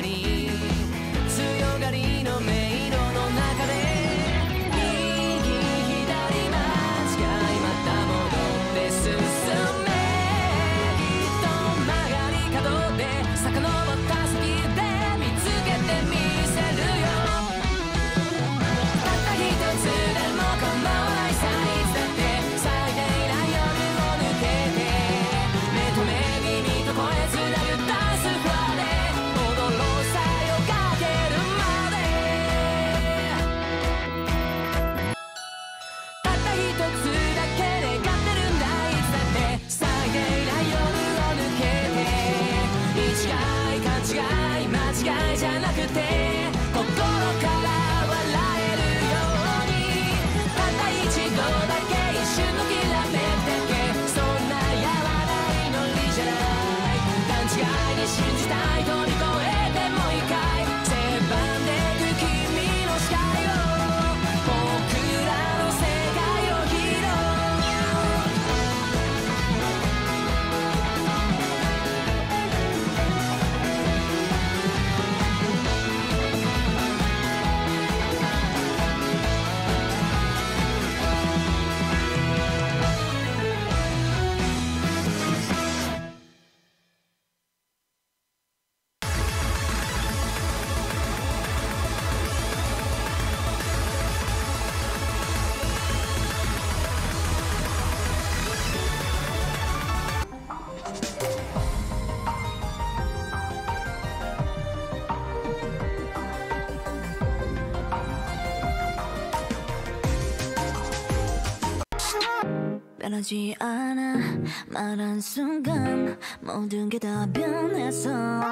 に強がりの迷路の中で右左間違いまた戻って進めきっと曲がり角で遡った先で見つけてみせるよたった一つでも構わないさいつだって咲いていない夜を抜けて目と目耳と声つなぐダンスフロアで踊ろうさよかけるまでたった一つだけ願ってるんだいつだって咲いていない夜を抜けて一概勘違い間違いじゃなくて心から笑えるようにたった一度だけ一瞬のきらめきだけそんなやわないノリじゃない勘違いに信じたい飛び越えてもう一回狭んでく君の視界を僕らの世界を広 변하지 않아 말한 순간 모든 게 다 변했어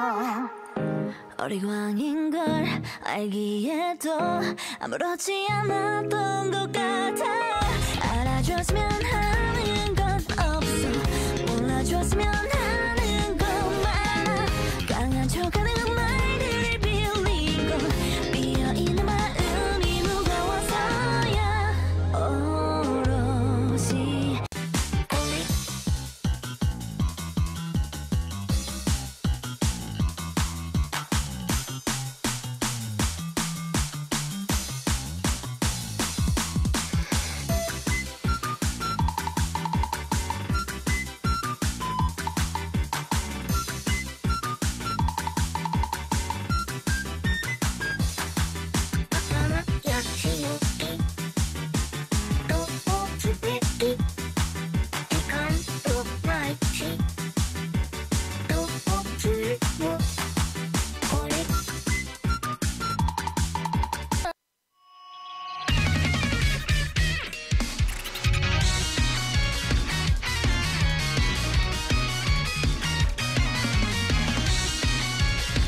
어리광인 걸 알기에도 아무렇지 않았던 것 같아 알아줬으면 하는 건 없어 몰라줬으면 하는 것만 강한 척하는 말들을 빌리고 비어있는 마음이 무거워서야 오롯이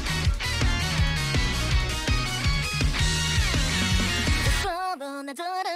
나